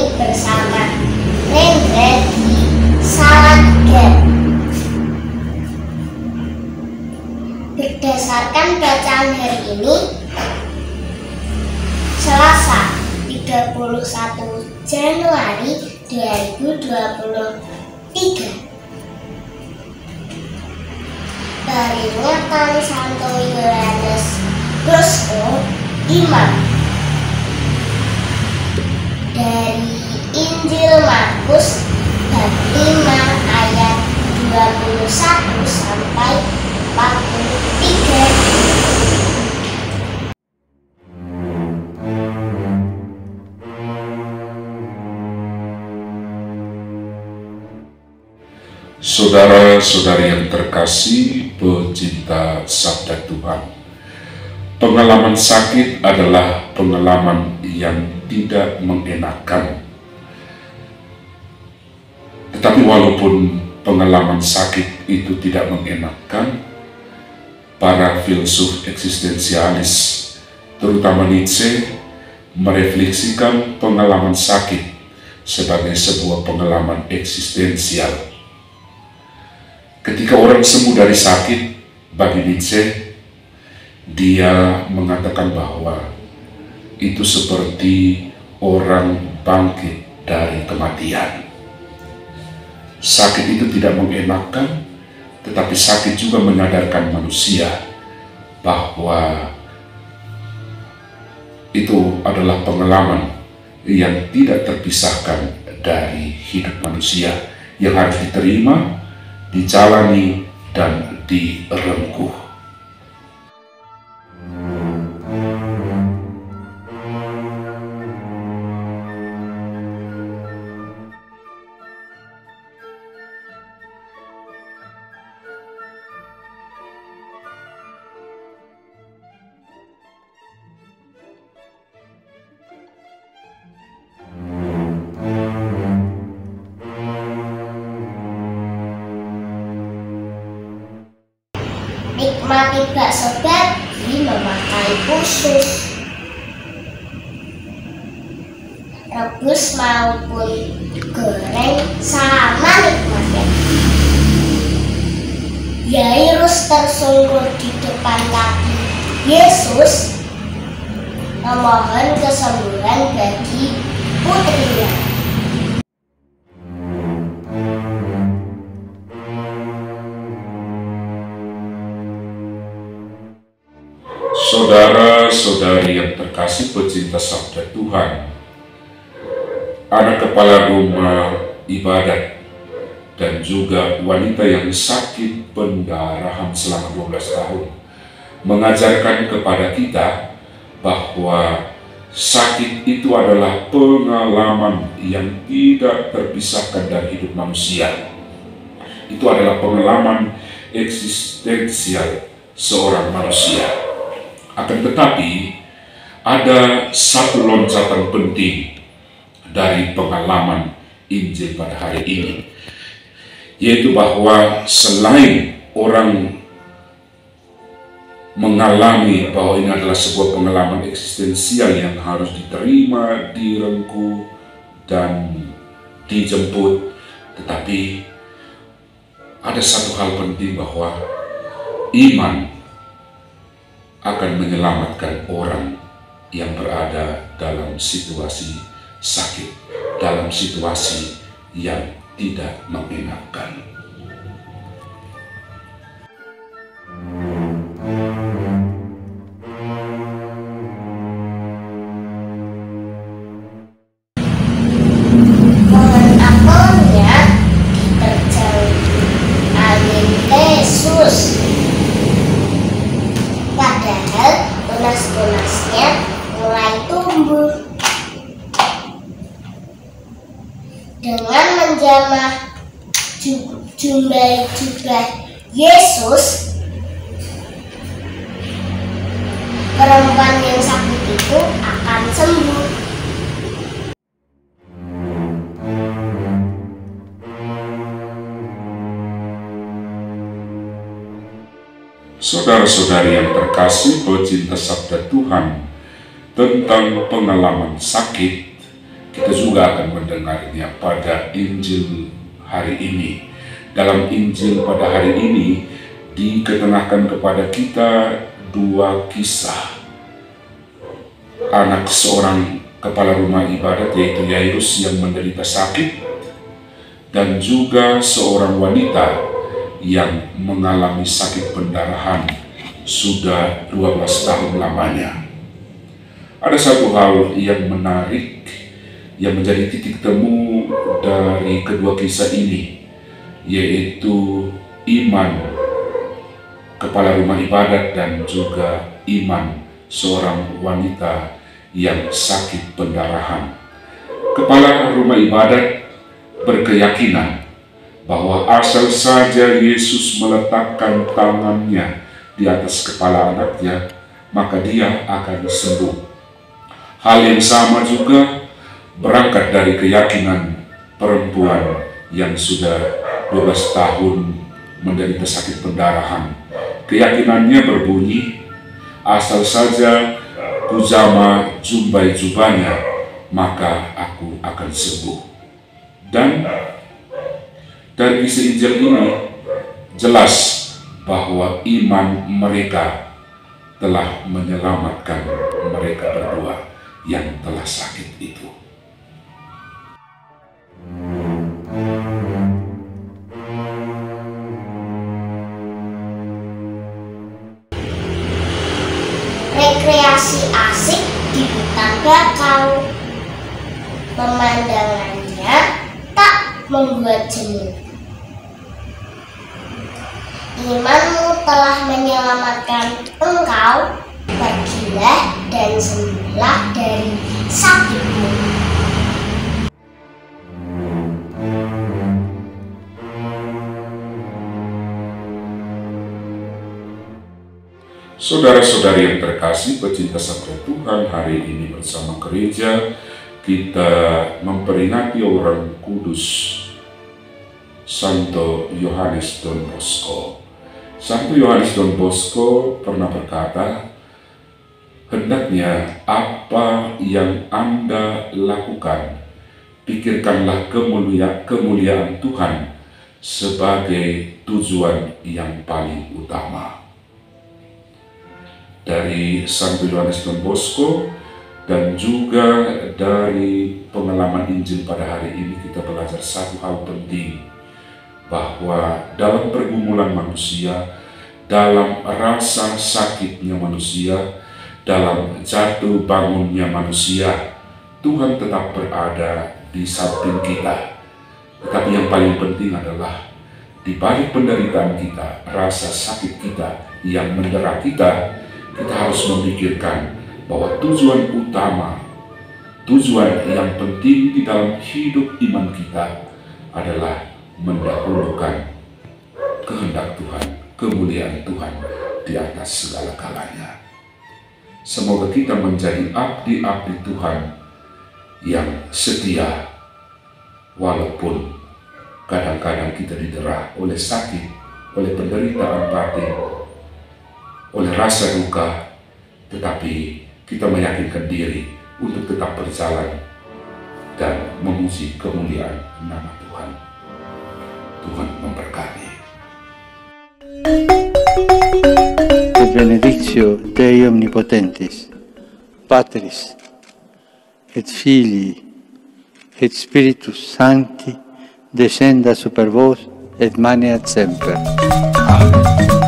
bersama Rendra di Salatiga. Berdasarkan bacaan hari ini, Selasa 31 Januari 2023. Peringatan Santo Yohanes Bosco Imam dari Injil Markus bab 5 ayat 21 sampai 43. Saudara-saudari yang terkasih, pecinta sabda Tuhan, pengalaman sakit adalah pengalaman yang tidak mengenakan. Tetapi walaupun pengalaman sakit itu tidak mengenakan, para filsuf eksistensialis, terutama Nietzsche, merefleksikan pengalaman sakit sebagai sebuah pengalaman eksistensial. Ketika orang sembuh dari sakit, bagi Nietzsche, dia mengatakan bahwa itu seperti orang bangkit dari kematian. Sakit itu tidak mengenakan, tetapi sakit juga menyadarkan manusia bahwa itu adalah pengalaman yang tidak terpisahkan dari hidup manusia, yang harus diterima, dijalani, dan direngkuh. Nikmati bakso babi memakai usus, rebus maupun goreng sama nikmatnya. Yairus tersungkur di depan kaki Yesus, memohon kesembuhan bagi putrinya. Saudara-saudari yang terkasih, pecinta sabda Tuhan, anak kepala rumah ibadat dan juga wanita yang sakit pendarahan selama 12 tahun mengajarkan kepada kita bahwa sakit itu adalah pengalaman yang tidak terpisahkan dari hidup manusia. Itu adalah pengalaman eksistensial seorang manusia. Akan tetapi, ada satu loncatan penting dari pengalaman Injil pada hari ini, yaitu bahwa selain orang mengalami bahwa ini adalah sebuah pengalaman eksistensial yang harus diterima, direngkuh, dan dijemput, tetapi ada satu hal penting, bahwa iman akan menyelamatkan orang yang berada dalam situasi sakit, dalam situasi yang tidak mengenakan. Pohon apelnya diterjang angin Yesus. Padahal tunas-tunasnya mulai tumbuh. Dengan menjamah jubah Yesus, perempuan yang sakit itu akan sembuh. Saudara-saudari yang terkasih, pecinta sabda Tuhan, tentang pengalaman sakit, kita juga akan mendengarnya pada Injil hari ini. Dalam Injil pada hari ini dikenakan kepada kita dua kisah. Anak seorang kepala rumah ibadat, yaitu Yairus, yang menderita sakit, dan juga seorang wanita yang mengalami sakit pendarahan sudah 12 tahun lamanya. Ada satu hal yang menarik yang menjadi titik temu dari kedua kisah ini, yaitu iman kepala rumah ibadat dan juga iman seorang wanita yang sakit pendarahan. Kepala rumah ibadat berkeyakinan bahwa asal saja Yesus meletakkan tangannya di atas kepala anaknya, maka dia akan sembuh. Hal yang sama juga berangkat dari keyakinan perempuan yang sudah 12 tahun menderita sakit pendarahan. Keyakinannya berbunyi, asal saja kujama jumbai jubahnya, maka aku akan sembuh. Dan dari kisah Injil ini jelas bahwa iman mereka telah menyelamatkan mereka berdua yang telah sakit itu. Rekreasi asik di hutan bakau. Pemandangannya tak membuat jenuh. Imanmu telah menyelamatkan engkau. Pergilah dan sembuhlah dari sakitmu. Saudara-saudari yang terkasih, pecinta sabda Tuhan, hari ini bersama gereja kita memperingati orang kudus Santo Yohanes Don Bosco. Santo Yohanes Don Bosco pernah berkata, hendaknya apa yang Anda lakukan, pikirkanlah kemuliaan Tuhan sebagai tujuan yang paling utama. Dari Santo Yohanes Don Bosco dan juga dari pengalaman Injil pada hari ini, kita belajar satu hal penting, bahwa dalam pergumulan manusia, dalam rasa sakitnya manusia, dalam jatuh bangunnya manusia, Tuhan tetap berada di samping kita. Tetapi yang paling penting adalah di balik penderitaan kita, rasa sakit kita yang mendera kita, kita harus memikirkan bahwa tujuan utama, tujuan yang penting di dalam hidup iman kita adalah mendahulukan kehendak Tuhan, kemuliaan Tuhan di atas segala kalanya. Semoga kita menjadi abdi-abdi Tuhan yang setia, walaupun kadang-kadang kita didera oleh sakit, oleh penderitaan batin, oleh rasa duka, tetapi kita meyakinkan diri untuk tetap berjalan dan memuji kemuliaan nama Tuhan. Tuhan memberkati. Benedictio Dei Omnipotentis, Patris et Filii et Spiritus Sancti descenda super vos et maneat semper. Amen.